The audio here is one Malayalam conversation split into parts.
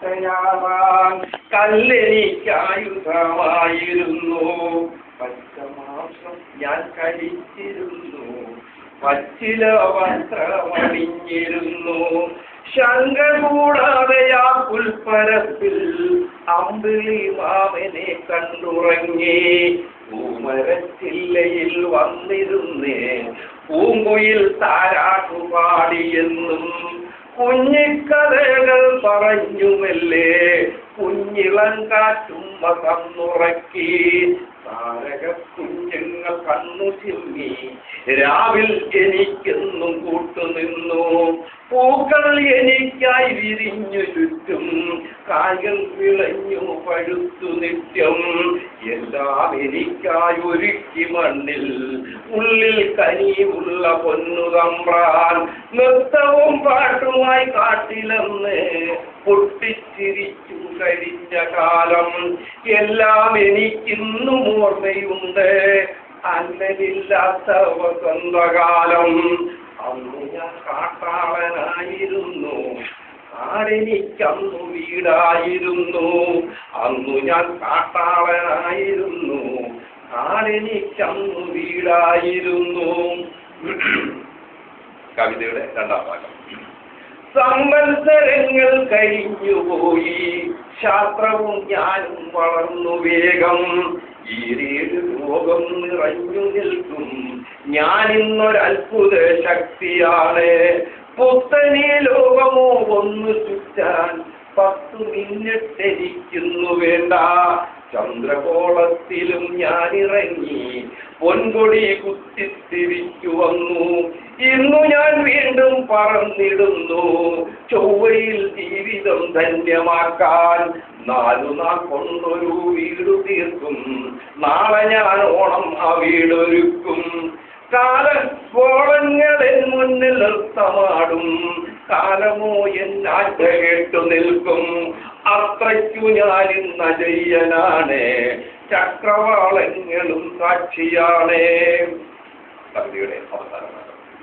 വേട്ടയാടാൻ കല്ലെനിക്കായുധമായിരുന്നു. പച്ചമാംസം ഞാൻ കഴിച്ചിരുന്നു, പച്ചില വസ്ത്രമണിഞ്ഞിരുന്നു. ശങ്ക കൂടാതെ ആ പുൽപ്പരപ്പിൽ അമ്പിളി മാമനെ കണ്ടുറങ്ങി. പൂമരച്ചില്ലയിൽ വന്നിരുന്നേ പൂങ്കുയിൽ താരാട്ടുപാടിയെന്നും കുഞ്ഞിക്കഥകൾ പറഞ്ഞുമല്ലേ കുഞ്ഞിളം കാറ്റുമ്മ കന്നുറക്കി. താരക കുഞ്ഞുങ്ങൾ കണ്ണു ചിമ്മി രാവിൽ എനിക്കെന്നും കൂട്ടുനിന്നു. പൂക്കൾ എനിക്കായി വിരിഞ്ഞു ചുറ്റും, കായൽ വിളഞ്ഞു പഴുത്തു നിത്യം. എല്ലാം എനിക്കായി ഒരുക്കി മണ്ണിൽ, ഉള്ളിൽ കനിയുള്ള പൊന്നു തമ്പ്രാൻ. നൃത്തവും പാട്ടുമായി കാട്ടിലെന്ന് പൊട്ടിച്ചിരിച്ചു കഴിഞ്ഞ കാലം. എല്ലാം എനിക്കിന്നും ഓർമ്മയുണ്ട്, അന്നലില്ലാത്ത വസന്തകാലം. അന്ന് ഞാൻ കാട്ടാളനായിരുന്നു, കാടെനിക്കന്നു വീടായിരുന്നു. അന്നു ഞാൻ കാട്ടാളനായിരുന്നു, കാടെനിക്കന്നു വീടായിരുന്നു. കവിതയുടെ രണ്ടാം ഭാഗം. സംവത്സരങ്ങൾ കഴിഞ്ഞുപോയി, ശാസ്ത്രവും ഞാനും വളർന്നു വേഗം. ഈരേഴ് ലോകം നിറഞ്ഞു നിൽക്കും ഞാനിന്നൊരത്ഭുത ശക്തിയാണ്. പുത്തനീ ലോകമോ ഒന്ന് ചുറ്റാൻ 10 മിനിറ്റ് എനിക്കുന്നു വേണ്ട. ചന്ദ്രകോളത്തിലും ഞാനിറങ്ങി പൊൻകൊടി കുത്തിത്തിരിച്ചു വന്നു. ഇന്നു ഞാൻ വീണ്ടും പറന്നിടുന്നു, ചൊവ്വയിൽ ജീവിതം ധന്യമാക്കാൻ. 4 നാൾ കൊണ്ടൊരു വീട് തീർക്കും, നാളെ ഞാൻ ഓണം ആ വീടൊരുക്കും. കാലക്കോളങ്ങളെൻ മുന്നിൽ നൃത്തമാടും, കാലമോ എന്നാറ്റ കേട്ടു നിൽക്കും. അത്രയ്ക്കു ഞാനിന്ന് അജയ്യനാണ്, ചക്രവാളങ്ങളും സാക്ഷിയാണ്. കവിതയുടെ അവസാനമാണ്.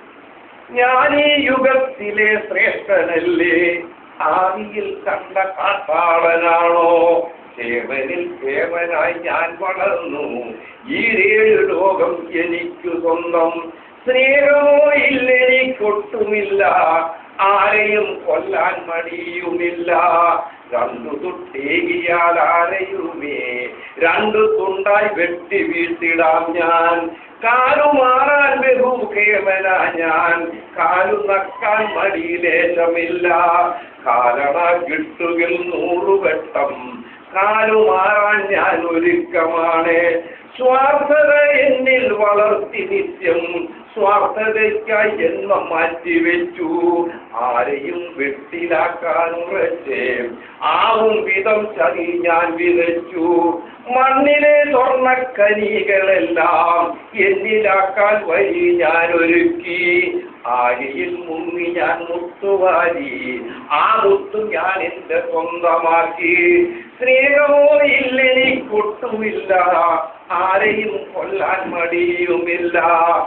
ഞാൻ ഈ യുഗത്തിലെ ശ്രേഷ്ഠനല്ലേ, ആദിയിൽ കണ്ട കാട്ടാളനാണോ? കേവനിൽ കേവനായി ഞാൻ വളർന്നു, ഈ 7 ലോകം എനിക്കു സ്വന്തം. സ്നേഹമോ ഇല്ലെനിക്കൊട്ടുമില്ല, ആരെയും കൊല്ലാൻ മടിയുമില്ല. 2 തുട്ടേകിയാൽ ആരെയുമേ 2 തുണ്ടായി വെട്ടി വീഴ്ത്തിടാം ഞാൻ. കാലുമാറാൻ ബഹുകേമന ഞാൻ, കാലു നക്കാൻ മടിയിലേശമില്ല. കാലണ കിട്ടുകിൽ 100 വട്ടം, കാലുമാറാൻ ഞാൻ ഒരുക്കമാണ്. സ്വാർത്ഥത എന്നിൽ വളർത്തി നിത്യം, സ്വാർത്ഥതയ്ക്കായി ജന്മം മാറ്റിവെച്ചു. ആരെയും വെട്ടിലാക്കാൻ ഉറച്ചേ ആവും വിധം ചതി ഞാൻ വിതച്ചു. മണ്ണിലെ സ്വർണ്ണക്കനികളെല്ലാം എന്നിലാക്കാൻ വഴി ഞാൻ ഒരുക്കി. ആഴിയിൽ മുങ്ങി ഞാൻ മുത്തുവാരി, ആ മുത്തു ഞാൻ എന്റെ സ്വന്തമാക്കി. സ്നേഹമോ ഇല്ലെനിക്കൊട്ടുമില്ല, ആരെയും കൊല്ലാൻ മടിയുമില്ല.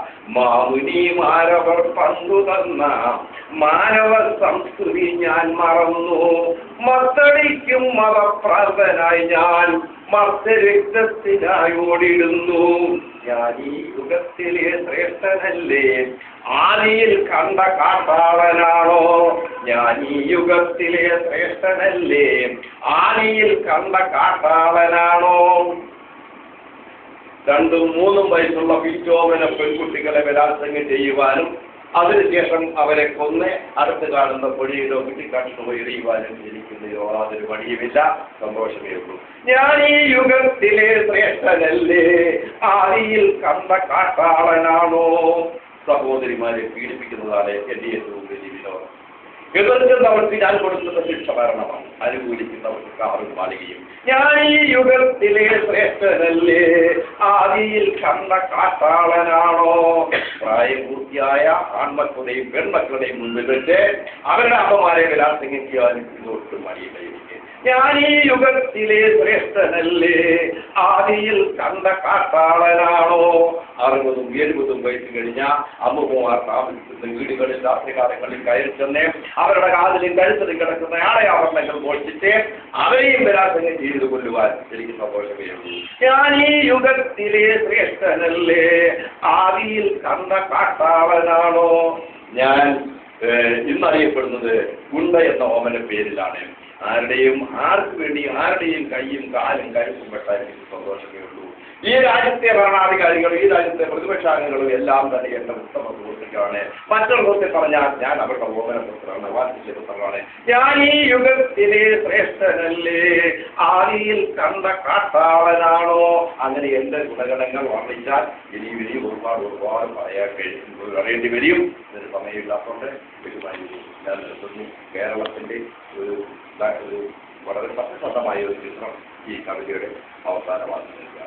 മാമുനിമാരവർ പങ്കു തന്ന മാനവ സംസ്കൃതി ഞാൻ മറന്നു. മത്തടിക്കും മതപ്രാർത്ഥനായി ഞാൻ മർത്തരക്തത്തിനായി ഓടിടുന്നു. ഞാൻ ഈ യുഗത്തിലെ ശ്രേഷ്ഠനല്ലേ, ആദിയിൽ കണ്ട കാട്ടാളനാണോ? ഞാൻ ഈ യുഗത്തിലെ ശ്രേഷ്ഠനല്ലേ, ആദിയിൽ കണ്ട കാട്ടാളനാണോ? 2ഉം 3ഉം വയസ്സുള്ള പിച്ചോമന പെൺകുട്ടികളെ ബലാത്സംഗം ചെയ്യുവാനും അതിനുശേഷം അവരെ കൊന്ന് അടുത്ത് കാണുന്ന പൊഴിയിലോ കുട്ടിക്കാട്ടിലോ എറിയുവാനും ജനിക്കുന്നതിലോ യാതൊരു മടിയുമില്ല, സന്തോഷമേ ഉള്ളൂ. ഞാൻ ഈ യുഗത്തിലെ ശ്രേഷ്ഠനല്ലേ, ആദിയിൽ കണ്ട കാട്ടാളനാണോ? സഹോദരിമാരെ പീഡിപ്പിക്കുന്നതാണ് എന്റെ ഏറ്റവും വലിയ വിനോദം. എതിർക്കുന്നവർക്ക് ഞാൻ കൊടുക്കുന്ന ശിക്ഷ മരണമാണ്, അനുകൂലിക്കുന്നവർക്ക് കാറും മാളികയും. ഞാൻ ഈ യുഗത്തിലെ ശ്രേഷ്ഠനല്ലേ, ആദിയിൽ കണ്ട കാട്ടാളനാണോ? പ്രായപൂർത്തിയായ ആൺമക്കളുടെയും പെൺമക്കളുടെയും മുൻപിൽ വെച്ച് അവരുടെ അമ്മമാരെ ബലാത്സംഗം ചെയ്യാനും ഇതൊട്ടും മടിയില്ല. ഞാൻ ഈ യുഗത്തിലെ ശ്രേഷ്ഠനല്ലേ, ആദിയിൽ കണ്ട കാട്ടാളനാണോ? 60ഉം 70ഉം വയസ്സ് കഴിഞ്ഞ അമ്മമാർ താമസിക്കുന്ന വീടുകളിൽ രാത്രികാലങ്ങളിൽ കയറി ചെന്ന് അവരുടെ കാതിലും കഴുത്തിലും കിടക്കുന്ന ആടയാഭരണങ്ങൾ മോഷിച്ച് അവരെയും ബലാത്സംഗം ചെയ്തു കൊല്ലുവാൻ എനിക്ക് സന്തോഷമേ ഉള്ളൂ. ഞാൻ ഈ യുഗത്തിലെ ശ്രേഷ്ഠനല്ലേ, ആദിയിൽ കണ്ട കാട്ടാളനാണോ? ഞാൻ ഇന്നറിയപ്പെടുന്നത് ഗുണ്ട എന്ന ഓമന പേരിലാണ്. ആർക്ക് വേണ്ടിയും ആരുടെയും കൈയും കാലും കരുത്തും പെട്ടാൽ എനിക്ക് സന്തോഷമേ ഉള്ളൂ. ഈ രാജ്യത്തെ ഭരണാധികാരികളും ഈ രാജ്യത്തെ പ്രതിപക്ഷാംഗങ്ങളും എല്ലാം തന്നെ എന്റെ ഉത്തമ സുഹൃത്തുക്കളാണ്. മറ്റൊരു പറഞ്ഞാൽ ഞാൻ അവരുടെ ഓമനപുത്രനാണ്, വാത്സല്യപുത്രനാണ്. ഞാൻ ഈ യുഗത്തിലെ ശ്രേഷ്ഠനല്ലേ, ആദിയിൽ കണ്ട കാട്ടാളനാണോ? അങ്ങനെ എന്റെ ഗുണഗണങ്ങൾ വർണ്ണിച്ചാൽ ഇനിയും ഒരുപാട് പറയേണ്ടി വരും. ഇതിന് സമയമില്ലാത്തതുകൊണ്ട് ഞാൻ നിർത്തുന്നു. കേരളത്തിന്റെ ഒരു വളരെ സത്യസന്ധമായ ഒരു ചിത്രം ഈ കവിതയുടെ അവസാനമാണ്.